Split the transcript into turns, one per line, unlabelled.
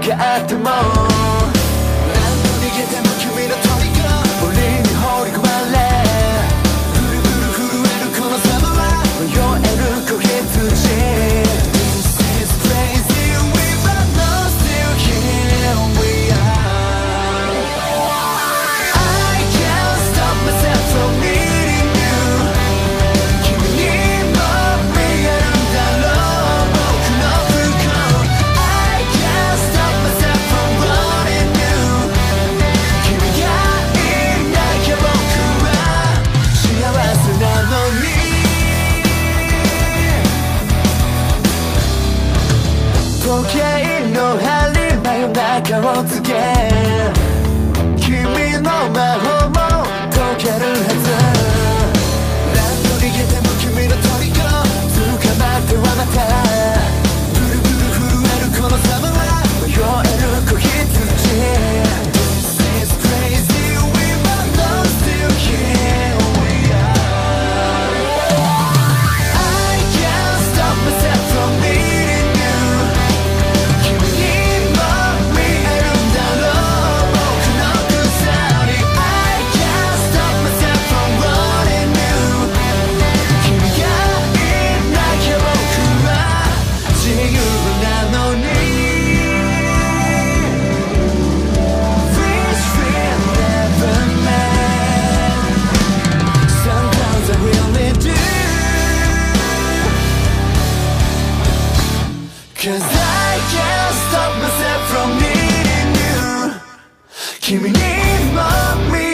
があっても何度逃げても君の虜森に放り込まれブルブル震えるこの寒は迷える子羊 This is crazy we are not still here we are I can't stop myself from needing you 君にも見えるんだろう僕の不幸 I can't stop myself from wanting you 君がいなきゃ僕は幸せなのに時計の針真夜中を告げ君の魔法も解けるはず何度逃げても君の虜捕まってはまたブルブル震えるこの寒は迷える子羊 This is crazy we are not still here we are I can't stop myself from needing you 君にも見えるんだろう僕の草に I can't stop myself from wanting you 君がいなきゃ僕は自由なのに Wish we never met Sometimes I really do Cause I can't stop myself from needing you 君にも見